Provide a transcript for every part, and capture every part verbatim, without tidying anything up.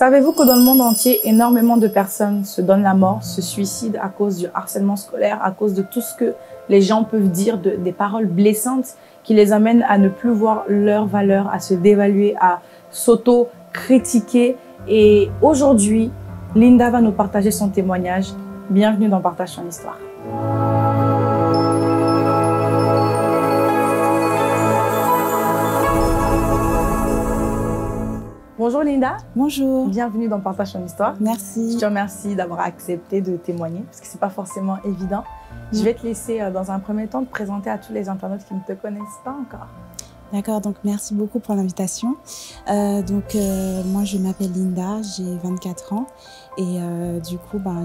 Savez-vous que dans le monde entier, énormément de personnes se donnent la mort, se suicident à cause du harcèlement scolaire, à cause de tout ce que les gens peuvent dire, de, des paroles blessantes qui les amènent à ne plus voir leur valeur, à se dévaluer, à s'auto-critiquer. Et aujourd'hui, Linda va nous partager son témoignage. Bienvenue dans Partage son histoire. Bonjour Linda. Bonjour. Bienvenue dans Partage ton histoire. Merci. Je te remercie d'avoir accepté de témoigner parce que ce n'est pas forcément évident. Mmh. Je vais te laisser dans un premier temps te présenter à tous les internautes qui ne te connaissent pas encore. D'accord, donc merci beaucoup pour l'invitation. Euh, donc euh, moi je m'appelle Linda, j'ai vingt-quatre ans et euh, du coup ben,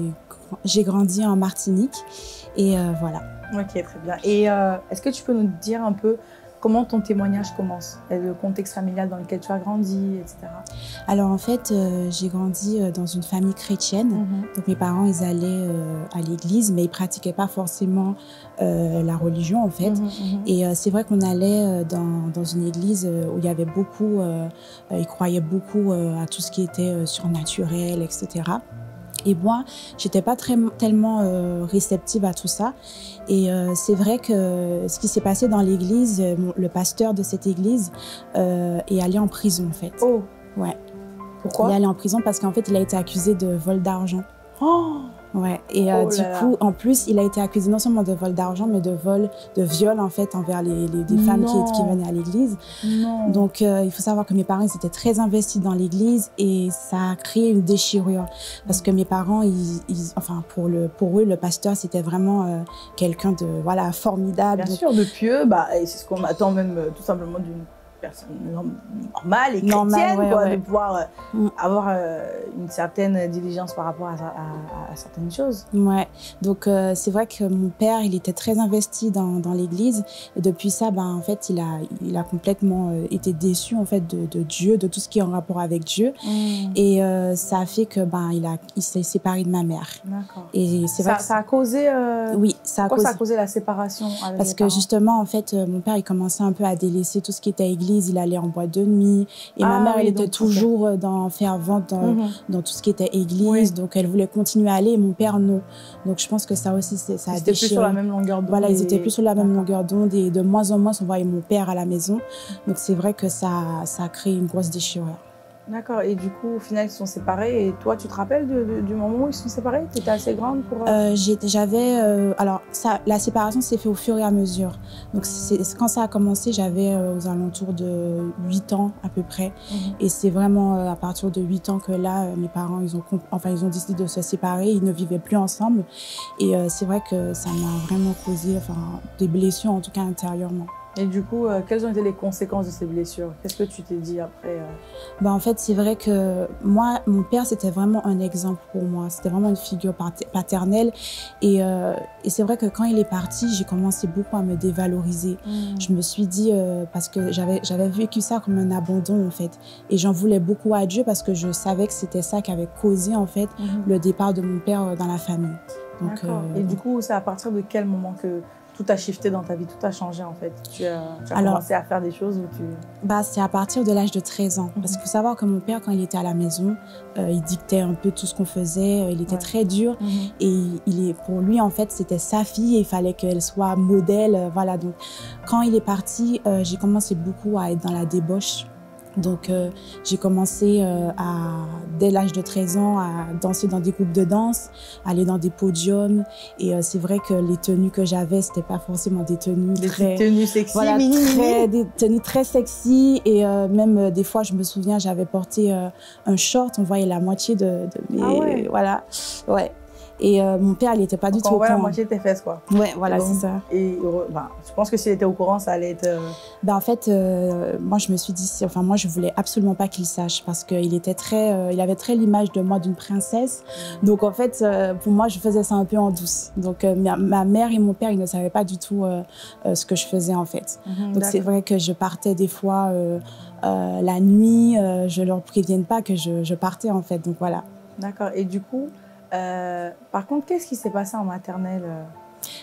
j'ai grandi en Martinique et euh, voilà. Ok, très bien. Et euh, est-ce que tu peux nous dire un peu comment ton témoignage commence, le contexte familial dans lequel tu as grandi, et cetera. Alors en fait, euh, j'ai grandi dans une famille chrétienne. Mm-hmm. Donc mes parents, ils allaient euh, à l'église, mais ils pratiquaient pas forcément euh, la religion en fait. Mm-hmm. Et euh, c'est vrai qu'on allait dans, dans une église où il y avait beaucoup, euh, ils croyaient beaucoup euh, à tout ce qui était euh, surnaturel, et cetera. Et moi, j'étais pas très, tellement euh, réceptive à tout ça. Et euh, c'est vrai que ce qui s'est passé dans l'église, le pasteur de cette église euh, est allé en prison en fait. Oh. Ouais. Pourquoi? Il est allé en prison parce qu'en fait, il a été accusé de vol d'argent. Oh. Ouais. Et euh, oh du là coup, là. en plus, il a été accusé non seulement de vol d'argent, mais de vol, de viol en fait envers les, les des femmes qui, qui venaient à l'église. Donc, euh, il faut savoir que mes parents ils étaient très investis dans l'église et ça a créé une déchirure parce que mes parents, ils, ils, enfin pour le pour eux, le pasteur c'était vraiment euh, quelqu'un de voilà formidable. Bien Donc, sûr, de pieux, bah c'est ce qu'on attend même euh, tout simplement d'une personne normale et chrétienne, Normal, ouais, quoi, ouais. de pouvoir euh, mm. avoir euh, une certaine diligence par rapport à, à, à certaines choses. Ouais, donc euh, c'est vrai que mon père, il était très investi dans, dans l'église et depuis ça, ben, en fait, il a, il a complètement euh, été déçu en fait, de, de Dieu, de tout ce qui est en rapport avec Dieu. Mm. Et euh, ça a fait que ben, il, a, il s'est séparé de ma mère. D'accord. Et c'est ça, vrai que ça a causé... Euh... Oui, ça a Pourquoi causé... ça a causé la séparation avec Parce les que parents? justement, en fait, euh, mon père, il commençait un peu à délaisser tout ce qui était église. Il allait en boîte de nuit. Et ah, ma mère, oui, elle était donc, toujours okay. dans fervente dans, mm-hmm. dans tout ce qui était église. Oui. Donc, elle voulait continuer à aller. Et mon père, non. Donc, je pense que ça aussi, ça a déchiré. Ils étaient plus sur la même longueur d'onde. Voilà, ils étaient plus sur la même longueur d'onde. Et de moins en moins, on voyait mon père à la maison. Donc, c'est vrai que ça, ça a créé une grosse déchirure. D'accord. Et du coup, au final, ils se sont séparés. Et toi, tu te rappelles de, de, du moment où ils se sont séparés? Tu étais assez grande pour... Euh, J'avais... Euh, alors, ça, la séparation s'est faite au fur et à mesure. Donc, quand ça a commencé, j'avais euh, aux alentours de huit ans à peu près. Mm-hmm. Et c'est vraiment euh, à partir de huit ans que là, euh, mes parents, ils ont, enfin, ils ont décidé de se séparer. Ils ne vivaient plus ensemble. Et euh, c'est vrai que ça m'a vraiment causé enfin, des blessures, en tout cas intérieurement. Et du coup, euh, quelles ont été les conséquences de ces blessures? Qu'est-ce que tu t'es dit après euh... ben, en fait, c'est vrai que moi, mon père, c'était vraiment un exemple pour moi. C'était vraiment une figure paternelle. Et, euh, et c'est vrai que quand il est parti, j'ai commencé beaucoup à me dévaloriser. Mmh. Je me suis dit, euh, parce que j'avais vécu ça comme un abandon, en fait. Et j'en voulais beaucoup à Dieu parce que je savais que c'était ça qui avait causé, en fait, mmh. le départ de mon père dans la famille. Donc, euh, et donc... du coup, c'est à partir de quel moment que tout a shifté dans ta vie, tout a changé en fait? Tu as, tu as Alors, commencé à faire des choses où tu... Bah, c'est à partir de l'âge de treize ans. Mm-hmm. Parce qu'il faut savoir que mon père, quand il était à la maison, euh, il dictait un peu tout ce qu'on faisait. Il était ouais. très dur. Mm-hmm. Et il est, pour lui, en fait, c'était sa fille et il fallait qu'elle soit modèle. Euh, voilà. Donc, quand il est parti, euh, j'ai commencé beaucoup à être dans la débauche. Donc, euh, j'ai commencé euh, à, dès l'âge de treize ans à danser dans des groupes de danse, aller dans des podiums. Et euh, c'est vrai que les tenues que j'avais, c'était pas forcément des tenues des très... Des tenues sexy, voilà, très, des tenues très sexy. Et euh, même euh, des fois, je me souviens, j'avais porté euh, un short, on voyait la moitié de, de mes... Ah ouais. Voilà, ouais. Et euh, mon père, il n'était pas Donc du tout au courant. la moitié de tes fesses, quoi. Ouais, voilà, c'est ça. Et ben, je pense que s'il était au courant, ça allait être... Euh... Ben, en fait, euh, moi, je me suis dit... Enfin, moi, je voulais absolument pas qu'il sache parce qu'il était très... Euh, il avait très l'image de moi d'une princesse. Mmh. Donc, en fait, euh, pour moi, je faisais ça un peu en douce. Donc, euh, ma, ma mère et mon père, ils ne savaient pas du tout euh, euh, ce que je faisais, en fait. Mmh, donc, c'est vrai que je partais des fois euh, euh, la nuit. Euh, je leur prévienne pas que je, je partais, en fait. Donc, voilà. D'accord. Et du coup... Euh, par contre, qu'est-ce qui s'est passé en maternelle?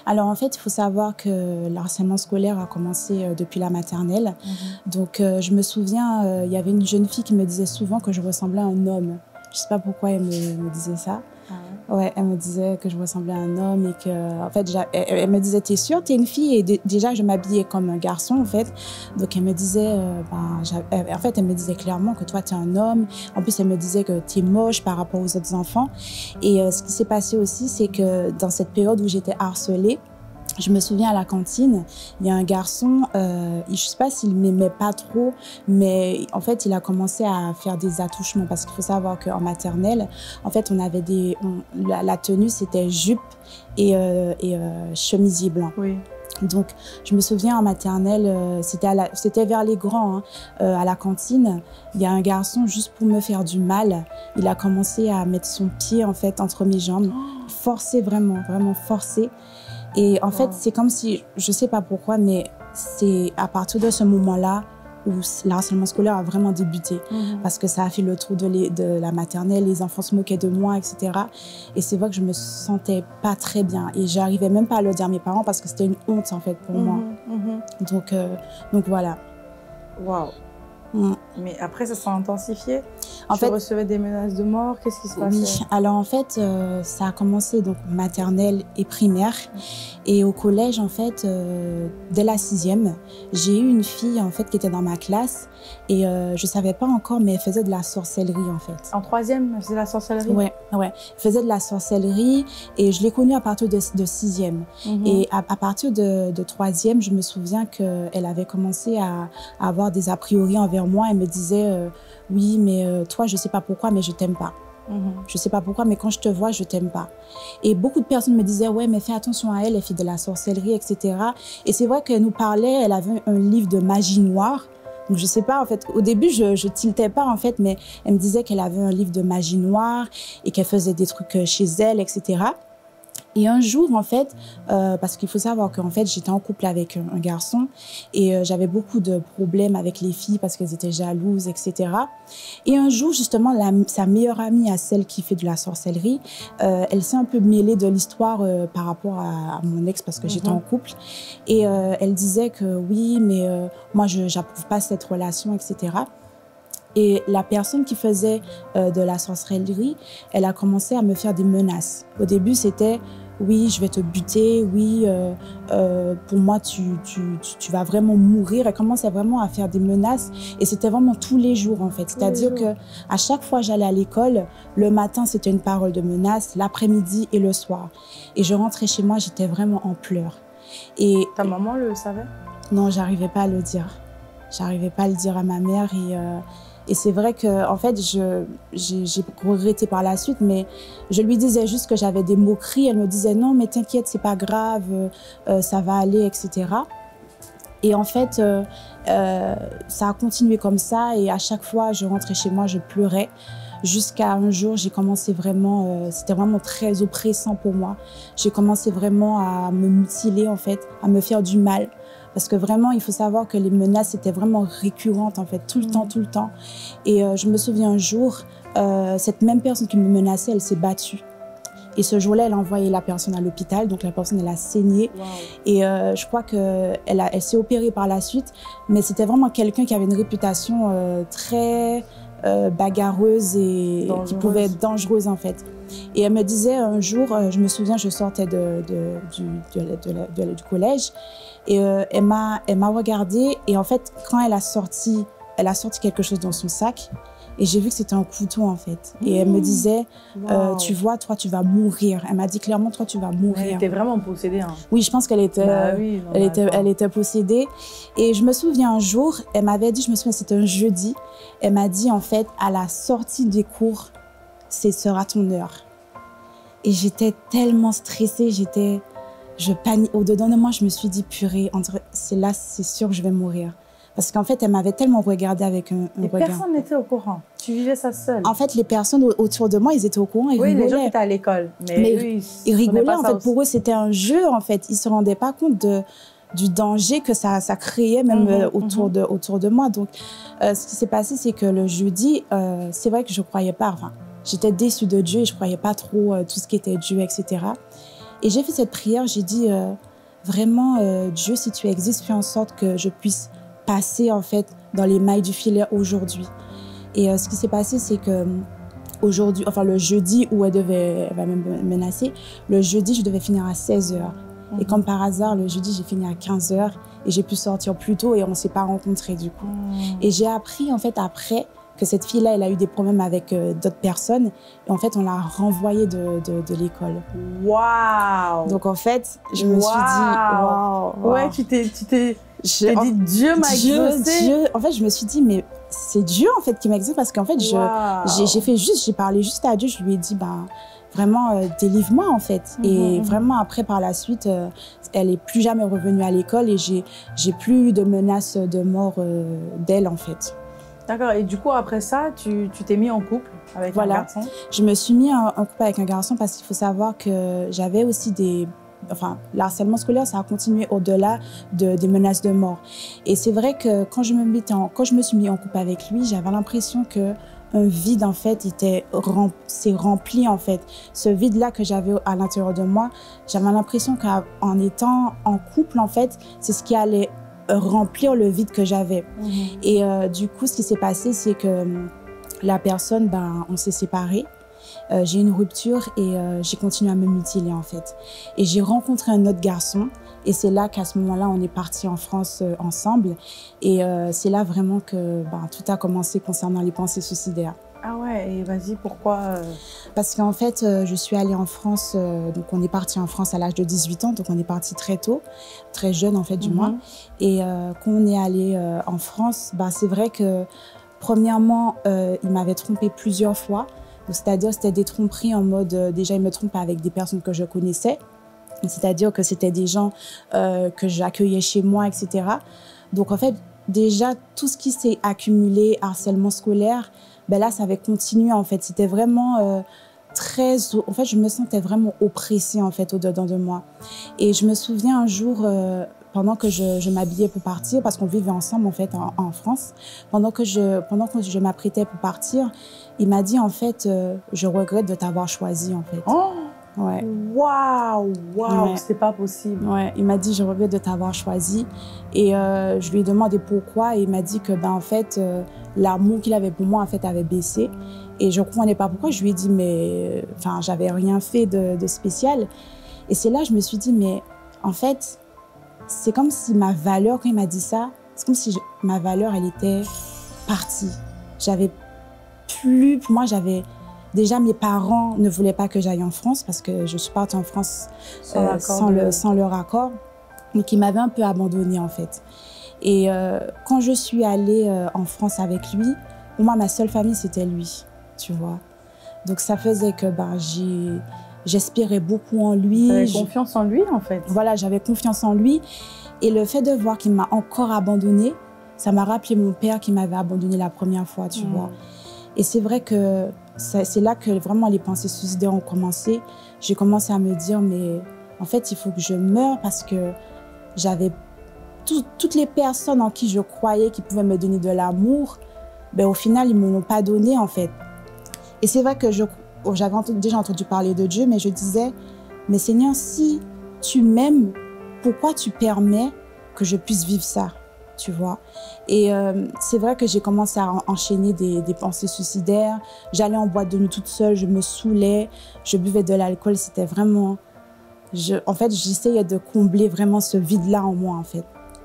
Alors en fait, il faut savoir que le harcèlement scolaire a commencé euh, depuis la maternelle. Mm-hmm. Donc euh, je me souviens, euh, il y avait une jeune fille qui me disait souvent que je ressemblais à un homme. Je sais pas pourquoi elle me, me disait ça. Ah ouais. Ouais, elle me disait que je ressemblais à un homme et que, en fait, elle, elle me disait, t'es sûre, t'es une fille? Et de, déjà, je m'habillais comme un garçon, en fait. Donc, elle me disait, euh, ben, en fait, elle me disait clairement que toi, t'es un homme. En plus, elle me disait que t'es moche par rapport aux autres enfants. Et euh, ce qui s'est passé aussi, c'est que dans cette période où j'étais harcelée, je me souviens à la cantine, il y a un garçon, euh, je ne sais pas s'il m'aimait pas trop, mais en fait, il a commencé à faire des attouchements parce qu'il faut savoir qu'en maternelle, en fait, on avait des, on, la, la tenue, c'était jupe et, euh, et euh, chemisier blanc. Oui. Donc, je me souviens en maternelle, euh, c'était vers les grands, hein, euh, à la cantine, il y a un garçon, juste pour me faire du mal, il a commencé à mettre son pied, en fait, entre mes jambes, oh. forcé vraiment, vraiment forcé. Et en wow. fait, c'est comme si, je ne sais pas pourquoi, mais c'est à partir de ce moment-là où le harcèlement scolaire a vraiment débuté. Mm-hmm. Parce que ça a fait le tour de, les, de la maternelle, les enfants se moquaient de moi, et cetera. Et c'est vrai que je me sentais pas très bien. Et j'arrivais même pas à le dire à mes parents parce que c'était une honte, en fait, pour mm-hmm. moi. Mm-hmm. Donc, euh, donc voilà. Waouh. Mm. Mais après, ça s'est intensifié. En tu fait, recevais des menaces de mort. Qu'est-ce qui se passait? Oui. Alors en fait, euh, ça a commencé donc maternelle et primaire. Mm. Et au collège, en fait, euh, dès la sixième, j'ai eu une fille en fait qui était dans ma classe et euh, je savais pas encore, mais elle faisait de la sorcellerie en fait. En troisième, elle faisait de la sorcellerie. Ouais, ouais. Elle faisait de la sorcellerie et je l'ai connue à partir de, de sixième. Mm-hmm. Et à, à partir de, de troisième, je me souviens que elle avait commencé à, à avoir des a priori envers moi. Elle me disait euh, oui, mais euh, toi, je sais pas pourquoi, mais je t'aime pas. Mm-hmm. Je sais pas pourquoi, mais quand je te vois, je t'aime pas. Et beaucoup de personnes me disaient, ouais, mais fais attention à elle, elle fait de la sorcellerie, et cetera. Et c'est vrai qu'elle nous parlait, elle avait un livre de magie noire. Donc, je sais pas, en fait, au début, je, je tiltais pas, en fait, mais elle me disait qu'elle avait un livre de magie noire et qu'elle faisait des trucs chez elle, et cetera. Et un jour, en fait, euh, parce qu'il faut savoir qu'en fait, j'étais en couple avec un, un garçon et euh, j'avais beaucoup de problèmes avec les filles parce qu'elles étaient jalouses, et cetera. Et un jour, justement, la, sa meilleure amie, à celle qui fait de la sorcellerie, euh, elle s'est un peu mêlée de l'histoire euh, par rapport à, à mon ex parce que mm-hmm. j'étais en couple. Et euh, elle disait que oui, mais euh, moi, je n'approuve pas cette relation, et cetera. Et la personne qui faisait euh, de la sorcellerie, elle a commencé à me faire des menaces. Au début, c'était « oui, je vais te buter, oui, euh, euh, pour moi, tu, tu, tu, tu vas vraiment mourir ». Elle commençait vraiment à faire des menaces et c'était vraiment tous les jours, en fait. C'est-à-dire qu'à chaque fois que j'allais à l'école, le matin, c'était une parole de menace, l'après-midi et le soir. Et je rentrais chez moi, j'étais vraiment en pleurs. Et ta maman le savait? Non, j'arrivais pas à le dire. J'arrivais pas à le dire à ma mère et... Euh, Et c'est vrai que, en fait, je, j'ai, j'ai regretté par la suite, mais je lui disais juste que j'avais des moqueries. Elle me disait non, mais t'inquiète, c'est pas grave, euh, ça va aller, et cetera. Et en fait, euh, euh, ça a continué comme ça. Et à chaque fois, je rentrais chez moi, je pleurais. Jusqu'à un jour, j'ai commencé vraiment, euh, c'était vraiment très oppressant pour moi. J'ai commencé vraiment à me mutiler, en fait, à me faire du mal. Parce que vraiment, il faut savoir que les menaces étaient vraiment récurrentes, en fait, tout le mmh. temps, tout le temps. Et euh, je me souviens un jour, euh, cette même personne qui me menaçait, elle s'est battue. Et ce jour-là, elle a envoyé la personne à l'hôpital. Donc, la personne, elle a saigné. Wow. Et euh, je crois qu'elle elle s'est opérée par la suite. Mais c'était vraiment quelqu'un qui avait une réputation euh, très euh, bagarreuse et dangereuse. Qui pouvait être dangereuse, en fait. Et elle me disait un jour, euh, je me souviens, je sortais de, de, du, de, de, de, de, du collège. Et euh, elle m'a elle m'a regardée. Et en fait, quand elle a sorti, elle a sorti quelque chose dans son sac. Et j'ai vu que c'était un couteau, en fait. Et mmh. elle me disait, wow. euh, tu vois, toi, tu vas mourir. Elle m'a dit clairement, toi, tu vas mourir. Elle était vraiment possédée. Hein. Oui, je pense qu'elle était, bah oui, non, elle était, elle était possédée. Et je me souviens un jour, elle m'avait dit, je me souviens, c'était un jeudi. Elle m'a dit, en fait, à la sortie des cours, ce sera ton heure. Et j'étais tellement stressée, j'étais, je panique. Au-dedans de moi, je me suis dit, purée, c'est là, c'est sûr que je vais mourir. Parce qu'en fait, elle m'avait tellement regardé avec un, un et regard. Personne n'était au courant. Tu vivais ça seule. En fait, les personnes autour de moi, ils étaient au courant. Ils oui, rigolaient. les gens qui étaient à l'école. Mais, mais eux, ils, ils rigolaient. En fait, aussi. Pour eux, c'était un jeu. En fait, ils se rendaient pas compte de du danger que ça, ça créait même mmh, euh, autour mmh. de autour de moi. Donc, euh, ce qui s'est passé, c'est que le jeudi, euh, c'est vrai que je croyais pas. Enfin, j'étais déçue de Dieu et je croyais pas trop euh, tout ce qui était Dieu, et cetera. Et j'ai fait cette prière, j'ai dit euh, vraiment, euh, Dieu, si tu existes, fais en sorte que je puisse passer en fait dans les mailles du filet aujourd'hui. Et euh, ce qui s'est passé, c'est que aujourd'hui, enfin le jeudi où elle devait, elle va me menacer, le jeudi, je devais finir à seize heures. Mmh. Et comme par hasard, le jeudi, j'ai fini à quinze heures et j'ai pu sortir plus tôt et on ne s'est pas rencontrés du coup. Mmh. Et j'ai appris en fait après que cette fille-là, elle a eu des problèmes avec euh, d'autres personnes. Et en fait, on l'a renvoyée de, de, de l'école. Waouh! Donc en fait, je me wow. suis dit, waouh! Wow. Ouais, tu t'es dit, Dieu m'a exaucé. Dieu, en fait, je me suis dit, mais c'est Dieu en fait qui m'a exaucé parce qu'en fait, wow. j'ai fait juste, j'ai parlé juste à Dieu. Je lui ai dit, ben, vraiment, euh, délivre-moi en fait. Mm-hmm. Et vraiment, après, par la suite, euh, elle est plus jamais revenue à l'école et j'ai plus eu de menaces de mort euh, d'elle en fait. D'accord. Et du coup, après ça, tu t'es mis en couple avec voilà. un garçon? Je me suis mis en, en couple avec un garçon parce qu'il faut savoir que j'avais aussi des... Enfin, le harcèlement scolaire, ça a continué au-delà de, des menaces de mort. Et c'est vrai que quand je, me mettais en, quand je me suis mis en couple avec lui, j'avais l'impression que un vide, en fait, était rem, s'est rempli, en fait. Ce vide-là que j'avais à l'intérieur de moi, j'avais l'impression qu'en étant en couple, en fait, c'est ce qui allait remplir le vide que j'avais. Mmh. Et euh, du coup, ce qui s'est passé, c'est que la personne, ben, on s'est séparés. Euh, j'ai eu une rupture et euh, j'ai continué à me mutiler, en fait. Et j'ai rencontré un autre garçon. Et c'est là qu'à ce moment-là, on est partis en France euh, ensemble. Et euh, c'est là vraiment que ben, tout a commencé concernant les pensées suicidaires. Ah ouais, et vas-y, pourquoi euh... Parce qu'en fait, euh, je suis allée en France, euh, donc on est parti en France à l'âge de dix-huit ans, donc on est parti très tôt, très jeune en fait du mm-hmm. moins. Et euh, quand on est allé euh, en France, bah, c'est vrai que premièrement, euh, il m'avait trompé plusieurs fois. C'est-à-dire c'était des tromperies en mode, euh, déjà il me trompait avec des personnes que je connaissais, c'est-à-dire que c'était des gens euh, que j'accueillais chez moi, et cetera. Donc en fait, déjà tout ce qui s'est accumulé, harcèlement scolaire, ben là, ça avait continué, en fait. C'était vraiment euh, très... En fait, je me sentais vraiment oppressée, en fait, au-dedans de moi. Et je me souviens un jour, euh, pendant que je, je m'habillais pour partir, parce qu'on vivait ensemble, en fait, en, en France, pendant que je, pendant que je m'apprêtais pour partir, il m'a dit, en fait, euh, je regrette de t'avoir choisi, en fait. Oh! Ouais. Waouh, waouh, ouais. C'est pas possible. Ouais, il m'a dit je regrette de t'avoir choisi et euh, je lui ai demandé pourquoi et il m'a dit que ben en fait euh, l'amour qu'il avait pour moi en fait avait baissé et je comprenais pas pourquoi. Je lui ai dit mais enfin j'avais rien fait de, de spécial et c'est là je me suis dit mais en fait c'est comme si ma valeur quand il m'a dit ça c'est comme si je, ma valeur elle était partie. J'avais plus pour moi j'avais Déjà, mes parents ne voulaient pas que j'aille en France parce que je suis partie en France sans, euh, sans, le, sans leur accord. Donc, ils m'avaient un peu abandonnée, en fait. Et euh, quand je suis allée euh, en France avec lui, pour moi, ma seule famille, c'était lui, tu vois. Donc, ça faisait que ben, j'espérais beaucoup en lui. J'avais confiance en lui, en fait. Voilà, j'avais confiance en lui. Et le fait de voir qu'il m'a encore abandonnée, ça m'a rappelé mon père qui m'avait abandonnée la première fois, tu mmh. vois. Et c'est vrai que c'est là que vraiment les pensées suicidaires ont commencé. J'ai commencé à me dire, mais en fait, il faut que je meure parce que j'avais tout, toutes les personnes en qui je croyais qui pouvaient me donner de l'amour, ben, au final, ils ne me l'ont pas donné, en fait. Et c'est vrai que j'avais déjà entendu parler de Dieu, mais je disais, mais Seigneur, si tu m'aimes, pourquoi tu permets que je puisse vivre ça? Tu vois. Et euh, c'est vrai que j'ai commencé à en enchaîner des, des pensées suicidaires. J'allais en boîte de nuit toute seule, je me saoulais, je buvais de l'alcool. C'était vraiment... Je, en fait, j'essayais de combler vraiment ce vide-là en moi, en fait.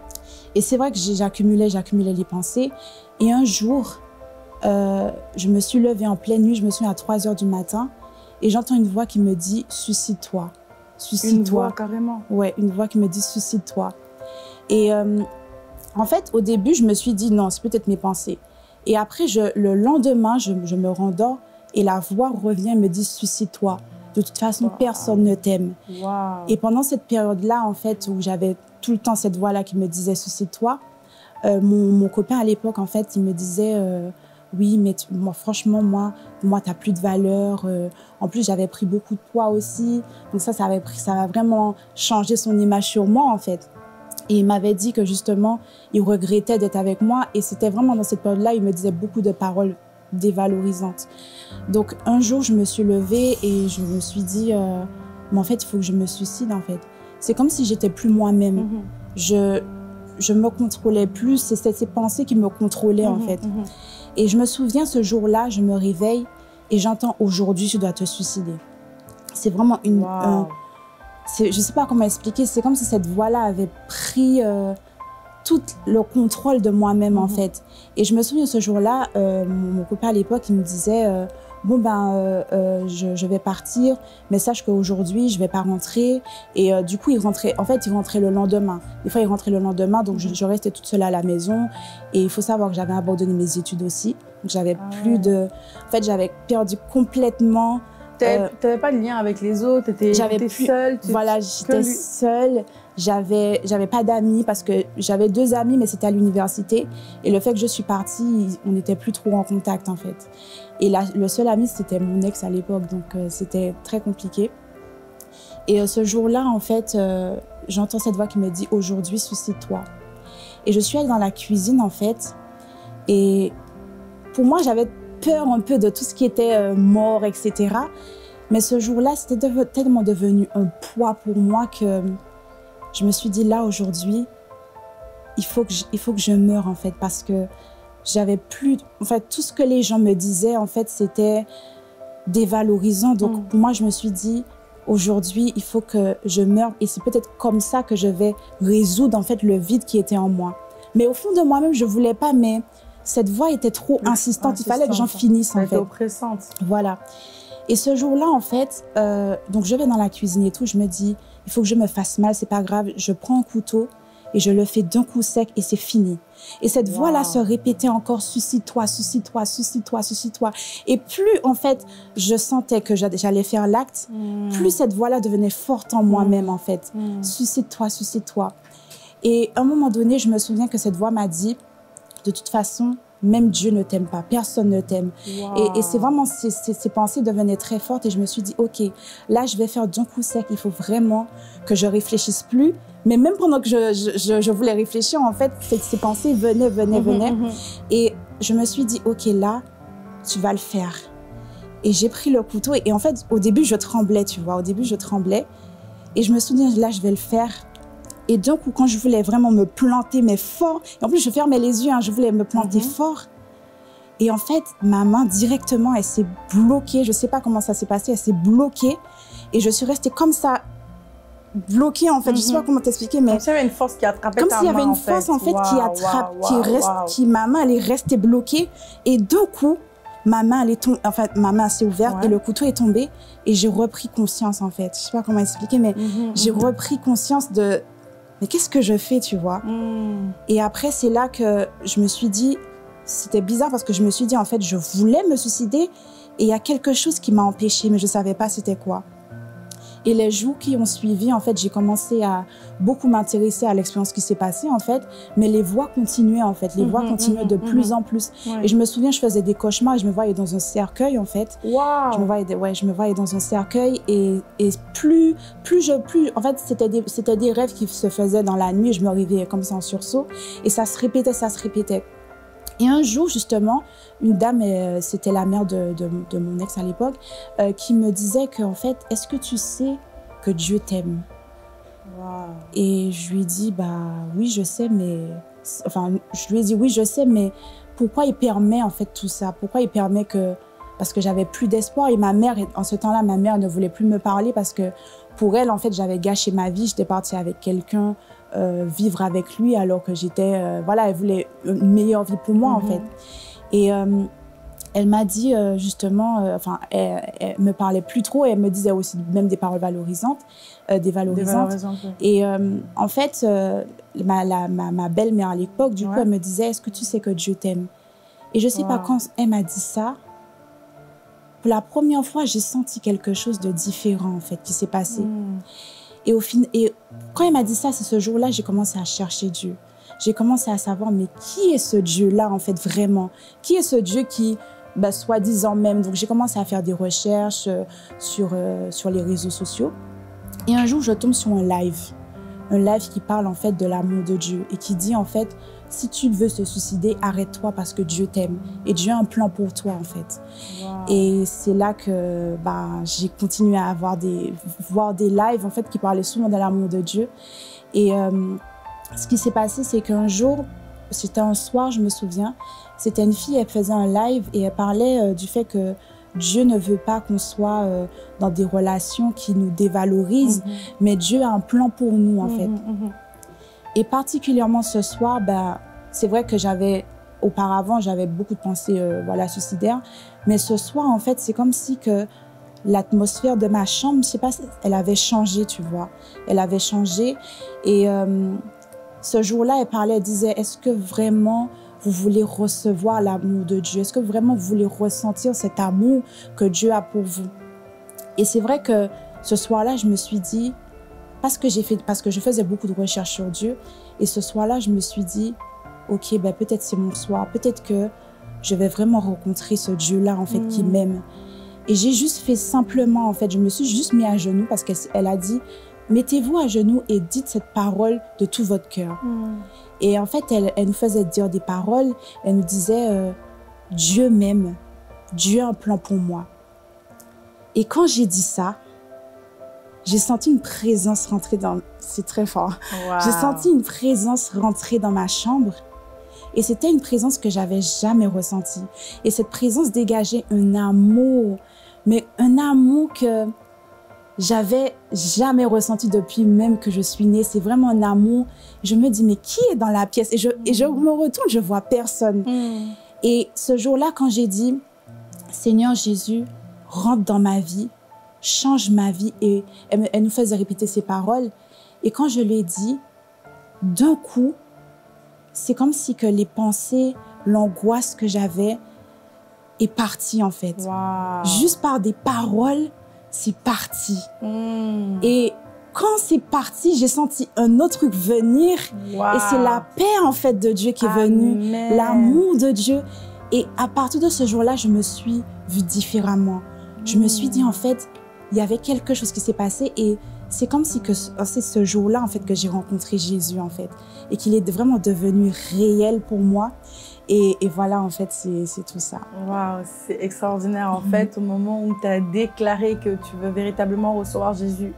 Et c'est vrai que j'accumulais, j'accumulais les pensées. Et un jour, euh, je me suis levée en pleine nuit, je me suis à trois heures du matin, et j'entends une voix qui me dit « Suicide-toi ». Suicide-toi. Une voix, carrément. Ouais, une voix qui me dit « Suicide-toi ». Et... Euh, En fait, au début, je me suis dit non, c'est peut-être mes pensées. Et après, je, le lendemain, je, je me rendors et la voix revient et me dit suicide-toi. De toute façon, wow. personne ne t'aime. Wow. Et pendant cette période-là, en fait, où j'avais tout le temps cette voix-là qui me disait suicide-toi, euh, mon, mon copain à l'époque, en fait, il me disait euh, oui, mais tu, moi, franchement, moi, moi, t'as plus de valeur. Euh, en plus, j'avais pris beaucoup de poids aussi. Donc ça, ça avait pris, ça a vraiment changé son image sur moi, en fait. Et il m'avait dit que justement, il regrettait d'être avec moi. Et c'était vraiment dans cette période-là, il me disait beaucoup de paroles dévalorisantes. Donc un jour, je me suis levée et je me suis dit, euh, mais en fait, il faut que je me suicide, en fait. C'est comme si j'étais plus moi-même. Mm-hmm. Je, je me contrôlais plus, c'est ces pensées qui me contrôlaient, mm-hmm, en fait. Mm-hmm. Et je me souviens, ce jour-là, je me réveille et j'entends « Aujourd'hui, tu dois te suicider ». C'est vraiment une... Wow. Un, je ne sais pas comment expliquer, c'est comme si cette voix-là avait pris euh, tout le contrôle de moi-même, mm-hmm. en fait. Et je me souviens, ce jour-là, euh, mon, mon copain à l'époque, il me disait euh, « Bon, ben, euh, euh, je, je vais partir, mais sache qu'aujourd'hui, je ne vais pas rentrer. » Et euh, du coup, il rentrait, en fait, il rentrait le lendemain. Des fois, il rentrait le lendemain, donc mm-hmm. je, je restais toute seule à la maison. Et il faut savoir que j'avais abandonné mes études aussi. Donc, j'avais ah plus ouais. de... En fait, j'avais perdu complètement... Tu n'avais euh, pas de lien avec les autres, tu étais seule. Tu, voilà, j'étais seule. J'avais j'avais pas d'amis parce que j'avais deux amis, mais c'était à l'université. Et le fait que je suis partie, on n'était plus trop en contact, en fait. Et la, le seul ami, c'était mon ex à l'époque, donc euh, c'était très compliqué. Et euh, ce jour-là, en fait, euh, j'entends cette voix qui me dit « Aujourd'hui, suicide-toi ». Et je suis allée dans la cuisine, en fait. Et pour moi, j'avais peur un peu de tout ce qui était euh, mort, et cetera. Mais ce jour-là, c'était de, tellement devenu un poids pour moi que je me suis dit, là, aujourd'hui, il faut que je, il faut que je meure, en fait, parce que j'avais plus... En fait, tout ce que les gens me disaient, en fait, c'était dévalorisant. Donc, mm. pour moi, je me suis dit, aujourd'hui, il faut que je meure. Et c'est peut-être comme ça que je vais résoudre, en fait, le vide qui était en moi. Mais au fond de moi-même, je ne voulais pas, mais... Cette voix était trop insistante, il fallait que j'en finisse, en fait. Oppressante. Voilà. Et ce jour-là, en fait, euh, donc je vais dans la cuisine et tout, je me dis, il faut que je me fasse mal, c'est pas grave. Je prends un couteau et je le fais d'un coup sec et c'est fini. Et cette wow. voix-là se répétait encore, suicide-toi, suicide-toi, suicide-toi, suicide-toi. Et plus, en fait, je sentais que j'allais faire l'acte, mm. plus cette voix-là devenait forte en moi-même, mm. en fait. Mm. Suicide-toi, suicide-toi. Et à un moment donné, je me souviens que cette voix m'a dit, de toute façon, même Dieu ne t'aime pas, personne ne t'aime. Wow. Et, et c'est vraiment, ces, ces, ces pensées devenaient très fortes et je me suis dit, ok, là, je vais faire d'un coup sec, il faut vraiment que je réfléchisse plus. Mais même pendant que je, je, je voulais réfléchir, en fait, ces, ces pensées venaient, venaient, mm-hmm, venaient. Mm-hmm. Et je me suis dit, ok, là, tu vas le faire. Et j'ai pris le couteau et, et en fait, au début, je tremblais, tu vois, au début, je tremblais. Et je me suis dit, là, je vais le faire. Et d'un coup, quand je voulais vraiment me planter, mais fort, et en plus, je fermais les yeux, hein, je voulais me planter mm-hmm. fort. Et en fait, ma main, directement, elle s'est bloquée. Je ne sais pas comment ça s'est passé, elle s'est bloquée. Et je suis restée comme ça, bloquée, en fait. Mm-hmm. Je ne sais pas comment t'expliquer, mais... Comme s'il y avait une force qui attrapait ta main, Comme s'il y avait une force, en fait, wow, qui attrape, wow, wow, qui reste, wow. qui, ma main, elle est restée bloquée. Et d'un coup, ma main, elle est tombée, en fait, ma main s'est ouverte ouais. et le couteau est tombé. Et j'ai repris conscience, en fait. Je ne sais pas comment expliquer, mais mm-hmm, j'ai mm-hmm. repris conscience de... Mais qu'est-ce que je fais, tu vois? Mm. Et après, c'est là que je me suis dit, c'était bizarre parce que je me suis dit, en fait, je voulais me suicider et il y a quelque chose qui m'a empêchée, mais je ne savais pas c'était quoi. Et les jours qui ont suivi, en fait, j'ai commencé à beaucoup m'intéresser à l'expérience qui s'est passée, en fait, mais les voix continuaient, en fait, les mmh, voix continuaient mmh, de mmh, plus en plus. Ouais. Et je me souviens, je faisais des cauchemars et je me voyais dans un cercueil, en fait. Wow. Je me voyais, ouais, je me voyais dans un cercueil et, et plus, plus je, plus, en fait, c'était des, c'était des rêves qui se faisaient dans la nuit et je me réveillais comme ça en sursaut et ça se répétait, ça se répétait. Et un jour, justement, une dame, euh, c'était la mère de, de, de mon ex à l'époque, euh, qui me disait qu'en fait, est-ce que tu sais que Dieu t'aime? Wow. Et je lui ai dit, bah oui, je sais, mais... Enfin, je lui ai dit, oui, je sais, mais pourquoi il permet en fait tout ça? Pourquoi il permet que... Parce que j'avais plus d'espoir et ma mère, en ce temps-là, ma mère ne voulait plus me parler parce que pour elle, en fait, j'avais gâché ma vie, j'étais partie avec quelqu'un, euh, vivre avec lui alors que j'étais... Euh, voilà, elle voulait une meilleure vie pour moi, mm-hmm. en fait. Et euh, elle m'a dit, euh, justement, euh, enfin, elle, elle me parlait plus trop et elle me disait aussi même des paroles valorisantes, euh, des valorisantes. Des valorisantes, oui. Et euh, en fait, euh, ma, la, ma, ma belle-mère à l'époque, du ouais. coup, elle me disait, est-ce que tu sais que Dieu t'aime? Et je sais wow. pas, quand elle m'a dit ça, pour la première fois, j'ai senti quelque chose de différent, en fait, qui s'est passé. Mm. Et, au fin... et quand elle m'a dit ça, c'est ce jour-là, j'ai commencé à chercher Dieu. J'ai commencé à savoir, mais qui est ce Dieu-là, en fait, vraiment? Qui est ce Dieu qui, bah, soi-disant même... Donc, j'ai commencé à faire des recherches euh, sur, euh, sur les réseaux sociaux. Et un jour, je tombe sur un live. un live qui parle en fait de l'amour de Dieu et qui dit en fait, si tu veux te suicider, arrête-toi parce que Dieu t'aime et Dieu a un plan pour toi en fait. Wow. Et c'est là que bah, j'ai continué à avoir des, voir des lives en fait qui parlaient souvent de l'amour de Dieu. Et euh, ce qui s'est passé, c'est qu'un jour, c'était un soir, je me souviens, c'était une fille, elle faisait un live et elle parlait euh, du fait que Dieu ne veut pas qu'on soit euh, dans des relations qui nous dévalorisent, mm-hmm. mais Dieu a un plan pour nous en mm-hmm, fait. Mm-hmm. Et particulièrement ce soir, ben, c'est vrai que j'avais, auparavant, j'avais beaucoup de pensées euh, voilà, suicidaires, mais ce soir, en fait, c'est comme si que l'atmosphère de ma chambre, je sais pas, elle avait changé, tu vois. Elle avait changé et euh, ce jour-là, elle parlait, elle disait, est-ce que vraiment vous voulez recevoir l'amour de Dieu? Est-ce que vraiment vous voulez ressentir cet amour que Dieu a pour vous? Et c'est vrai que ce soir-là, je me suis dit, parce que j'ai fait, parce que je faisais beaucoup de recherches sur Dieu, et ce soir-là, je me suis dit, ok, ben peut-être c'est mon soir, peut-être que je vais vraiment rencontrer ce Dieu-là en fait mmh. qui m'aime. Et j'ai juste fait simplement, en fait, je me suis juste mis à genoux parce qu'elle a dit, mettez-vous à genoux et dites cette parole de tout votre cœur. Mmh. Et en fait, elle, elle nous faisait dire des paroles, elle nous disait, euh, Dieu m'aime, Dieu a un plan pour moi. Et quand j'ai dit ça, j'ai senti une présence rentrer dans... C'est très fort. Wow. J'ai senti une présence rentrer dans ma chambre. Et c'était une présence que j'avais jamais ressentie. Et cette présence dégageait un amour, mais un amour que j'avais jamais ressenti depuis même que je suis née. C'est vraiment un amour. Je me dis, mais qui est dans la pièce? Et je, mm. et je me retourne, je vois personne. Mm. Et ce jour-là, quand j'ai dit, Seigneur Jésus, rentre dans ma vie, change ma vie. Et elle, elle nous faisait répéter ces paroles. Et quand je lui ai dit, d'un coup, c'est comme si que les pensées, l'angoisse que j'avais est partie en fait. Wow. Juste par des paroles, c'est parti. Mm. Et quand c'est parti, j'ai senti un autre truc venir. Wow. Et c'est la paix en fait de Dieu qui est venue, l'amour de Dieu. Et à partir de ce jour-là, je me suis vue différemment. Mm. Je me suis dit en fait, il y avait quelque chose qui s'est passé et c'est comme si que c'est ce jour-là en fait que j'ai rencontré Jésus en fait et qu'il est vraiment devenu réel pour moi et, et voilà en fait c'est tout ça. Waouh, c'est extraordinaire en mm-hmm. fait au moment où tu as déclaré que tu veux véritablement recevoir Jésus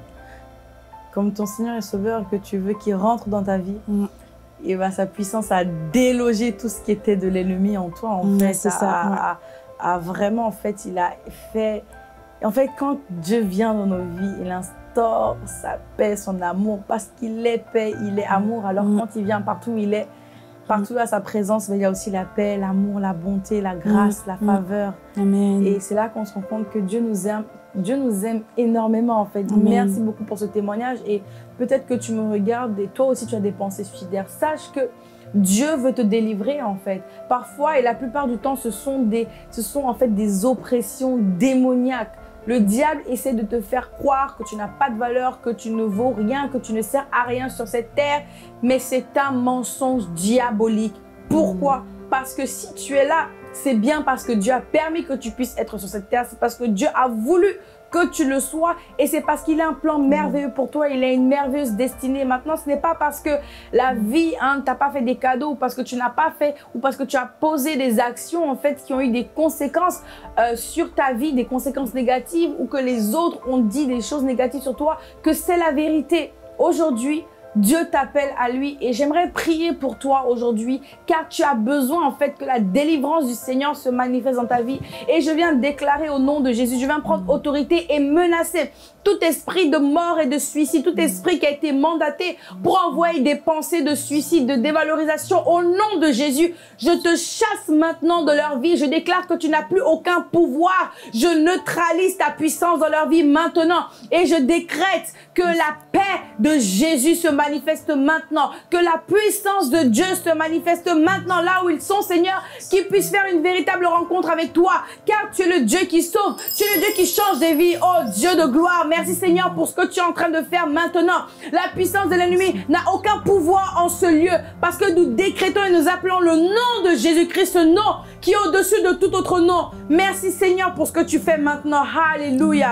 comme ton Seigneur et Sauveur, que tu veux qu'il rentre dans ta vie. Mm. Et bah, sa puissance a délogé tout ce qui était de l'ennemi en toi en mm, fait. C'est ça. A, ouais. a, a vraiment en fait il a fait. En fait quand Dieu vient dans nos vies, il instaure sa paix, son amour, parce qu'il est paix, il est amour. Alors mm. quand il vient partout, il est partout à sa présence, mais il y a aussi la paix, l'amour, la bonté, la grâce, mm. la faveur. Amen. Et c'est là qu'on se rend compte que Dieu nous aime, Dieu nous aime énormément en fait. Amen. Merci beaucoup pour ce témoignage et peut-être que tu me regardes et toi aussi tu as des pensées suicidaires. Sache que Dieu veut te délivrer en fait. Parfois et la plupart du temps, ce sont des, ce sont en fait des oppressions démoniaques. Le diable essaie de te faire croire que tu n'as pas de valeur, que tu ne vaux rien, que tu ne sers à rien sur cette terre. Mais c'est un mensonge diabolique. Pourquoi? Mmh. Parce que si tu es là, c'est bien parce que Dieu a permis que tu puisses être sur cette terre. C'est parce que Dieu a voulu que tu le sois et c'est parce qu'il a un plan merveilleux pour toi, il a une merveilleuse destinée. Maintenant, ce n'est pas parce que la vie hein, ne t'a pas fait des cadeaux ou parce que tu n'as pas fait ou parce que tu as posé des actions en fait qui ont eu des conséquences euh, sur ta vie, des conséquences négatives ou que les autres ont dit des choses négatives sur toi que c'est la vérité. Aujourd'hui, Dieu t'appelle à lui et j'aimerais prier pour toi aujourd'hui car tu as besoin en fait que la délivrance du Seigneur se manifeste dans ta vie et je viens déclarer au nom de Jésus, je viens prendre autorité et menacer tout esprit de mort et de suicide, tout esprit qui a été mandaté pour envoyer des pensées de suicide, de dévalorisation au nom de Jésus, je te chasse maintenant de leur vie, je déclare que tu n'as plus aucun pouvoir, je neutralise ta puissance dans leur vie maintenant et je décrète que la paix de Jésus se manifeste manifeste maintenant, que la puissance de Dieu se manifeste maintenant là où ils sont, Seigneur, qu'ils puissent faire une véritable rencontre avec toi, car tu es le Dieu qui sauve, tu es le Dieu qui change des vies, oh Dieu de gloire, merci Seigneur pour ce que tu es en train de faire maintenant. La puissance de l'ennemi n'a aucun pouvoir en ce lieu, parce que nous décrétons et nous appelons le nom de Jésus-Christ, ce nom qui est au-dessus de tout autre nom. Merci Seigneur pour ce que tu fais maintenant, alléluia.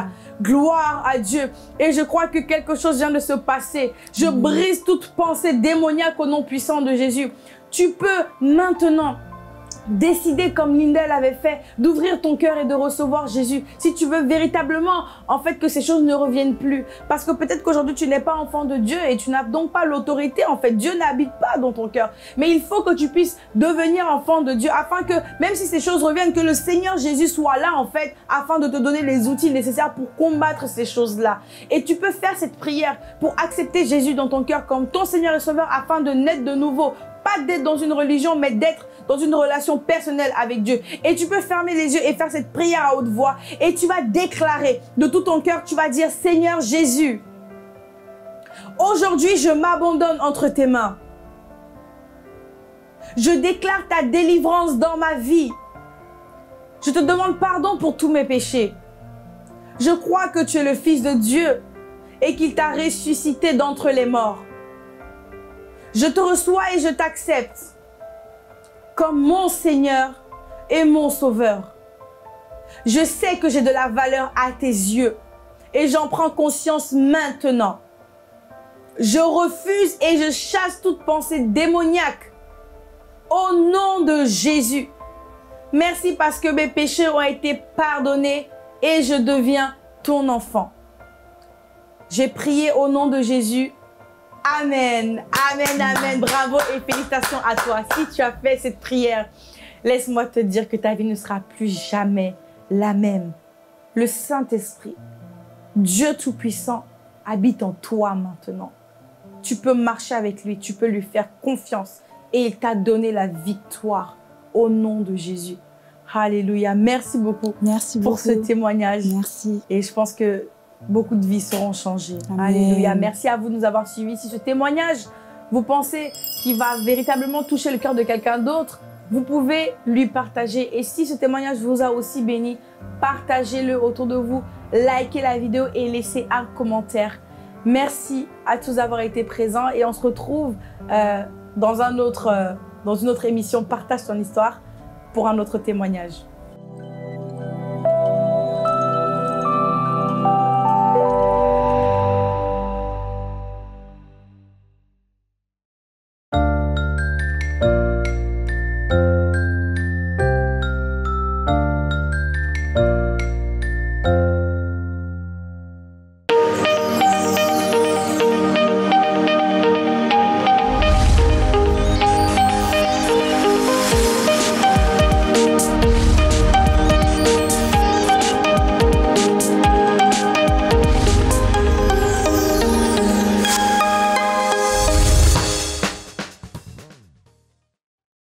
Gloire à Dieu. Et je crois que quelque chose vient de se passer. Je brise toute pensée démoniaque au nom puissant de Jésus. Tu peux maintenant décider, comme Linda l'avait fait, d'ouvrir ton cœur et de recevoir Jésus. Si tu veux véritablement, en fait, que ces choses ne reviennent plus. Parce que peut-être qu'aujourd'hui, tu n'es pas enfant de Dieu et tu n'as donc pas l'autorité. En fait, Dieu n'habite pas dans ton cœur. Mais il faut que tu puisses devenir enfant de Dieu afin que, même si ces choses reviennent, que le Seigneur Jésus soit là, en fait, afin de te donner les outils nécessaires pour combattre ces choses-là. Et tu peux faire cette prière pour accepter Jésus dans ton cœur comme ton Seigneur et Sauveur afin de naître de nouveau. Pas d'être dans une religion, mais d'être dans une relation personnelle avec Dieu. Et tu peux fermer les yeux et faire cette prière à haute voix. Et tu vas déclarer de tout ton cœur, tu vas dire, Seigneur Jésus, aujourd'hui je m'abandonne entre tes mains. Je déclare ta délivrance dans ma vie. Je te demande pardon pour tous mes péchés. Je crois que tu es le Fils de Dieu et qu'il t'a ressuscité d'entre les morts. Je te reçois et je t'accepte comme mon Seigneur et mon Sauveur. Je sais que j'ai de la valeur à tes yeux et j'en prends conscience maintenant. Je refuse et je chasse toute pensée démoniaque au nom de Jésus. Merci parce que mes péchés ont été pardonnés et je deviens ton enfant. J'ai prié au nom de Jésus. Amen, amen, amen. Bravo et félicitations à toi. Si tu as fait cette prière, laisse-moi te dire que ta vie ne sera plus jamais la même. Le Saint-Esprit, Dieu Tout-Puissant, habite en toi maintenant. Tu peux marcher avec lui, tu peux lui faire confiance et il t'a donné la victoire au nom de Jésus. Alléluia. Merci beaucoup, Merci pour beaucoup. ce témoignage. Merci. Et je pense que beaucoup de vies seront changées. Amen. Alléluia. Merci à vous de nous avoir suivis. Si ce témoignage, vous pensez qu'il va véritablement toucher le cœur de quelqu'un d'autre, vous pouvez lui partager. Et si ce témoignage vous a aussi béni, partagez-le autour de vous, likez la vidéo et laissez un commentaire. Merci à tous d'avoir été présents et on se retrouve euh, dans, un autre, euh, dans une autre émission Partage ton histoire pour un autre témoignage.